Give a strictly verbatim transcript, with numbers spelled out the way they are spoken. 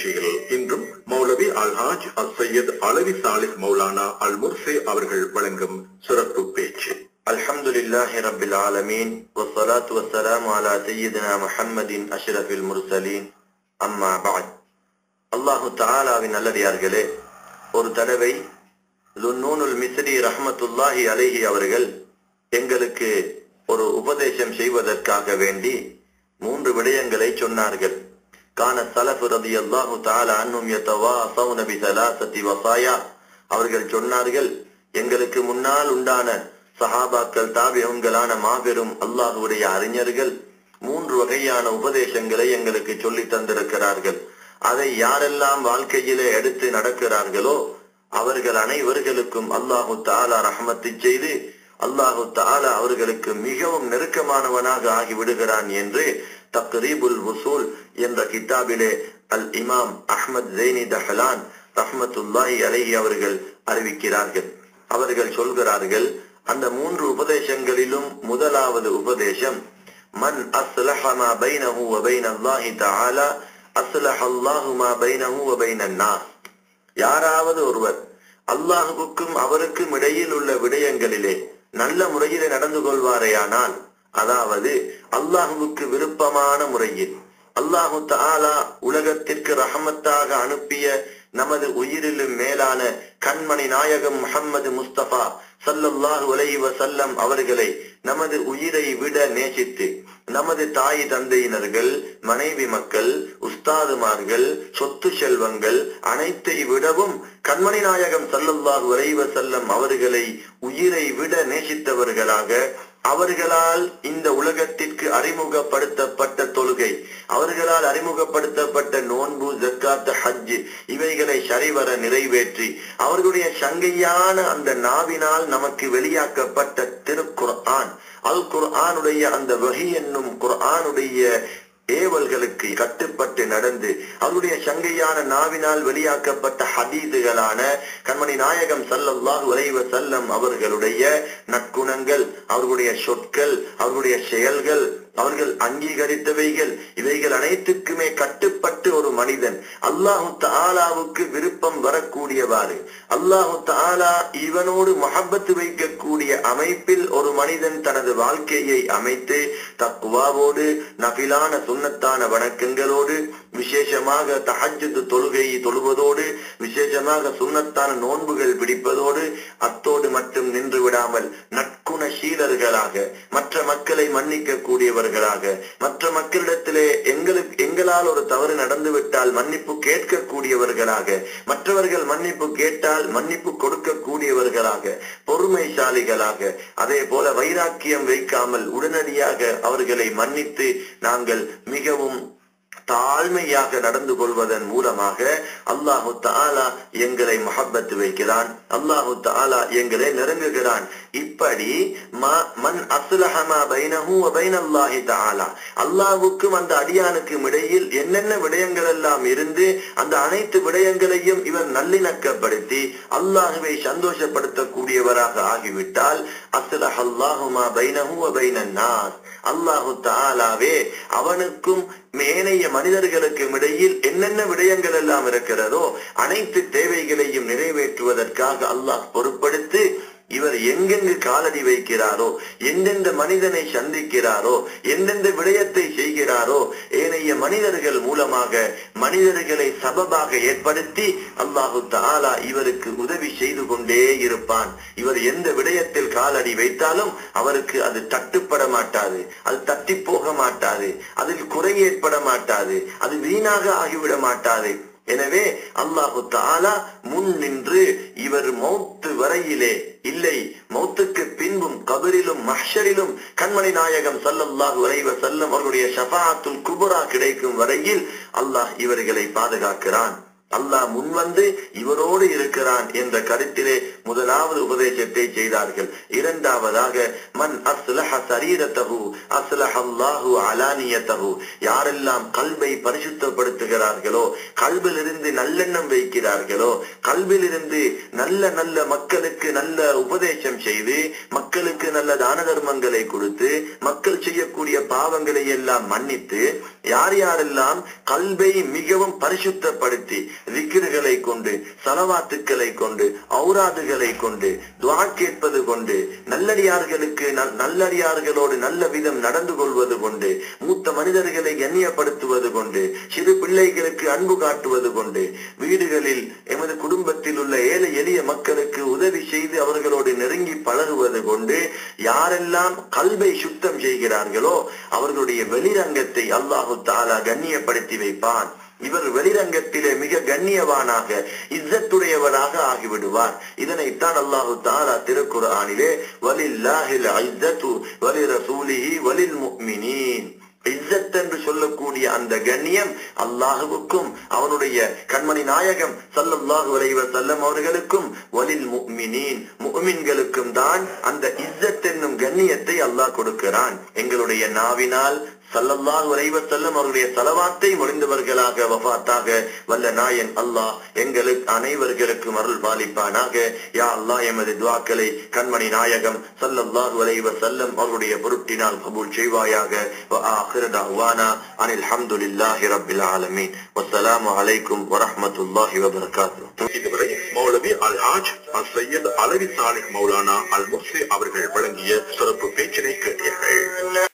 நிகழ்ச்சியில் இன்றும் மௌலவி அல்ஹாஜ் அசையத் அலவி சாலிஹ் மௌலானா அல் முர்சி அவர்கள் வழங்கும் சிறப்பு பேச்சு. அல்ஹம்துலில்லாஹி ரப்பில் ஆலமீன் வஸ்ஸலாத்து வஸ்ஸலாமு அலா சய்யிதினா முஹம்மதின் அஷ்ரஃபில் முர்சலீன். அம்மா பஅத். அல்லாஹு தஆலாவின் நல்லடியார்களே, ஒரு தடவை லுன்னூனுல் மிஸ்ரி ரஹ்மத்துல்லாஹி அலைஹி அவர்கள் எங்களுக்கு ஒரு உபதேசம் செய்வதற்காக வேண்டி மூன்று விடயங்களை சொன்னார்கள். கான ஸலஃபு ரலியல்லாஹு தஆலா அன்ஹும் யதவாஸவுன பிஸலாஸத்தி வஸாயா. அவர்கள் சொன்னார்கள், எங்களுக்கு முன்னால் உண்டான சஹாபாக்கள் தாபிஊன்களான மாபெரும் அல்லாஹ்வுடைய அறிஞர்கள் மூன்று வகையான உபதேசங்களை எங்களுக்கு சொல்லி தந்திருக்கிறார்கள். அதை யாரெல்லாம் வாழ்க்கையிலே எடுத்து நடக்கிறார்களோ அவர்கள் அனைவர்களுக்கும் அல்லாஹு தஆலா ரஹ்மத்து செய்து அல்லாஹு தஆலா அவர்களுக்கு மிகவும் நெருக்கமானவனாக ஆகிவிடுகிறான் என்று தக்ரீபுல் உசூல் என்ற கிதாபிலே அல் இமாம் அஹ்மத் ஸைனி தஹலான் ரஹ்மத்துல்லாஹி அலைஹி அவர்கள் அறிவிக்கிறார்கள். அவர்கள் சொல்கிறார்கள், அந்த மூன்று உபதேசங்களிலும் முதலாவது உபதேசம், மன் அஸ்லஹ மா பைனஹு வ பைன அல்லாஹி தஆலா அஸ்லஹ அல்லாஹு மா பைனஹு வ பைனன் நாஸ். யாராவது ஒருவர் அல்லாஹுவுக்கும் அவருக்கும் இடையில் உள்ள விடயங்களிலே நல்ல முறையிலே நடந்து கொள்வாரேயானால், அதாவது அல்லாஹுவுக்கு விருப்பமான முறையில், அல்லாஹு தஆலா உலகத்திற்கு ரஹமத்தாக அனுப்பிய நமது உயிரிலும் மேலான கண்மணி நாயகம் முஹம்மது முஸ்தபா ஸல்லல்லாஹு அலைஹி வஸல்லம் அவர்களை நமது உயிரை விட நேசித்து நமது தாய் தந்தையினர்கள், மனைவி மக்கள், உஸ்தாதுமார்கள், சொத்து செல்வங்கள் அனைத்தை விடவும் கண்மணி நாயகம் ஸல்லல்லாஹு அலைஹி வஸல்லம் அவர்களை உயிரை விட நேசித்தவர்களாக, அவர்களால் இந்த உலகத்திற்கு அறிமுகப்படுத்தப்பட்ட தொழுகை, அவர்களால் அறிமுகப்படுத்தப்பட்ட நோன்பு, ஜக்காத், ஹஜ் இவைகளை சரிவர நிறைவேற்றி அவர்களுடைய சங்கையான அந்த நாவினால் நமக்கு வெளியாக்கப்பட்ட திருக்குர்ஆன், அல் குர்ஆனுடைய அந்த வஹி என்னும் குர்ஆனுடைய ஏவல்களுக்கு கட்டுப்பட்டு நடந்து அவருடைய சங்கையான நாவினால் வெளியாக்கப்பட்ட ஹதீதுகளான கண்மணி நாயகம் ஸல்லல்லாஹு அலைஹி வஸல்லம் அவர்களுடைய நற்குணங்கள், அவர்களுடைய சொற்கள், அவர்களுடைய செயல்கள், அவர்கள் அங்கீகரித்தவைகள் இவைகள் அனைத்துக்குமே கட்டுப்பட்டு ஒரு மனிதன் அல்லாஹு தஆலாவுக்கு விருப்பம் வரக்கூடியவாறு, அல்லாஹு தஆலா இவனோடு முஹப்பத் வைக்கக்கூடிய அமைப்பில் ஒரு மனிதன் தனது வாழ்க்கையை அமைத்து தக்வாவோடு நஃபிலான சுன்னத்தான வணக்கங்களோடு, விசேஷமாக தஹஜ்ஜுத் தொழுகையை தொழுவதோடு, விசேஷமாக சுன்னத்தான நோன்புகள் பிடிப்பதோடு, அத்தோடு மட்டும் நின்று விடாமல் நற்குணசீலர்களாக, மற்ற மக்களை மன்னிக்க கூடியவர்களாக, மற்ற மக்களிடத்திலே எங்களுக்கு எங்களால் ஒரு தவறு நடந்துவிட்டால் மன்னிப்பு கேட்கக்கூடியவர்களாக, மற்றவர்கள் மன்னிப்பு கேட்டால் மன்னிப்பு கொடுக்க கூடியவர்களாக, பொறுமைசாலிகளாக, அதே போல வைராக்கியம் வைக்காமல் உடனடியாக அவர்களை மன்னித்து நாங்கள் மிகவும் தாழ்மையாக நடந்து கொள்வதன் மூலமாக அல்லாஹு தஆலா எங்களை முஹப்பத் வைக்கிறான், அல்லாஹு தஆலா எங்களை நெருங்குகிறான். இப்படி மன் அஸ்லஹ மா பைனஹு வ பைன அல்லாஹி தஆலா, அல்லாஹ்வுக்கும் அந்த அடியானுக்கும் இடையில் என்னென்ன விடயங்கள் எல்லாம் இருந்து அந்த அனைத்து விடயங்களையும் இவர் நல்லிணக்கப்படுத்தி அல்லாஹ்வை சந்தோஷப்படுத்தக்கூடியவராக ஆகிவிட்டால் அஸ்லஹ அல்லாஹு மா பைனஹு வ பைனன் நாஸ், அல்லாஹு தஆலாவே அவனுக்கும் மேனைய மனிதர்களுக்கும் இடையில் என்னென்ன விடயங்கள் எல்லாம் இருக்கிறதோ அனைத்து தேவைகளையும் நிறைவேற்றுவதற்காக அல்லாஹ் பொறுப்படுத்தி இவர் எங்கெங்கு காலடி வைக்கிறாரோ, எந்தெந்த மனிதனை சந்திக்கிறாரோ, எந்தெந்த விடயத்தை செய்கிறாரோ, ஏனைய மனிதர்கள் மூலமாக மனிதர்களை சபபாக ஏற்படுத்தி அல்லாஹு தஆலா இவருக்கு உதவி செய்து கொண்டே இருப்பான். இவர் எந்த விடயத்தில் காலடி வைத்தாலும் அவருக்கு அது தட்டுப்பட மாட்டாது, அது தட்டி போக மாட்டாது, அதில் குறை ஏற்பட மாட்டாது, அது வீணாக ஆகிவிட மாட்டாது. எனவே அல்லாஹு தஆலா முன் நின்று இவர் மௌத்து வரையிலே, இல்லை மௌத்துக்கு பின்பும் கபரிலும் மஹ்ஷரிலும் கண்மணி நாயகம் ஸல்லல்லாஹு அலைஹி வஸல்லம் அவர்களுடைய ஷஃபாஅத்துல் குப்ரா கிடைக்கும் வரையில் அல்லாஹ் இவர்களை பாதுகாக்கிறான். அல்லாஹ் முன்வந்து இவரோடு இருக்கிறான் என்ற கருத்திலே முதலாவது உபதேசத்தை செய்தார்கள். இரண்டாவதாக மன் அஸ்லஹ சரீரத்தஹு அஸ்லஹ அல்லாஹு அலானியத்தஹு, யாரெல்லாம் கல்பை பரிசுத்தப்படுத்துகிறார்களோ, கல்பிலிருந்து நல்லெண்ணம் வைக்கிறார்களோ, கல்விலிருந்து நல்ல நல்ல மக்களுக்கு நல்ல உபதேசம் செய்து மக்களுக்கு நல்ல தான தர்மங்களை கொடுத்து மக்கள் செய்யக்கூடிய பாவங்களை எல்லாம் மன்னித்து யார் யாரெல்லாம் கல்வை மிகவும் பரிசுத்தப்படுத்தி திக்ருகளை கொண்டு சலவாத்துக்களை கொண்டு ஔராதுகளை கொண்டு துஆ கேட்பது கொண்டு நல்லடியார்களுக்கு நல்லடியார்களோடு நல்ல விதம் நடந்து கொள்வது கொண்டு மூத்த மனிதர்களை கண்ணியப்படுத்துவது கொண்டு சிறு பிள்ளைகளுக்கு அன்பு காட்டுவது கொண்டு வீடுகளில் எமது குடும்பத்தில் உள்ள ஏழை எளிய மக்களுக்கு உதவி செய்து அவர்களோடு நெருங்கி பழகுவது கொண்டு யாரெல்லாம் கல்வை சுத்தம் செய்கிறார்களோ அவர்களுடைய வெளிரங்கத்தை அல்லாஹு தஆலா கண்ணியப்படுத்தி வைப்பான். இவர் வெளிரங்கத்திலே மிக கண்ணியவானாக இஸ்ஸத்துடையவராக ஆகிவிடுவார். இதனைத்தான் அல்லாஹு தஆலா திருக்குர்ஆனிலே வலில்லாஹில் இஸ்ஸத்து வலிரசூலிஹி வலில் முஃமினீன், இஸ்ஸத் என்று சொல்லக்கூடிய அந்த கண்ணியம் அல்லாஹுவுக்கும் அவனுடைய கண்மணி நாயகம் ஸல்லல்லாஹு அலைஹி வஸல்லம் அவர்களுக்கும் வலில் முஃமினீன் முஃமின்களுக்கும் தான் அந்த இஸ்ஸத் என்னும் கண்ணியத்தை அல்லாஹ் கொடுக்கிறான். எங்களுடைய நாவினால் ஸல்லல்லாஹு அலைஹி வஸல்லம் அவருடைய ஸலவாத்தை மொழிந்தவர்களாக வஃபாத்தாக வல்ல நாயன் அல்லாஹ் எங்களுக்கு அனைவர்களுக்கும் அருள் பாலிப்பானாக. யா அல்லாஹ் எமது துஆக்களை கண்மணி நாயகம் ஸல்லல்லாஹு அலைஹி வஸல்லம் அவருடைய பொருட்டினால் கபூல் செய்வாயாக. வ ஆகிரு தஅவானா அனில் ஹம்துலில்லாஹி ரப்பில் ஆலமீன். வஸ்ஸலாமு அலைக்கும் வரஹ்மத்துல்லாஹி வபரகாத்துஹு. இதுவரை மௌலவி அல் ஹாஜ் அஸ்ஸையத் அலவி சாலிஹ் மௌலானா அல் முர்சி அவர்கள் வழங்கிய சிறப்பு பேச்சினை கேட்டீர்கள்.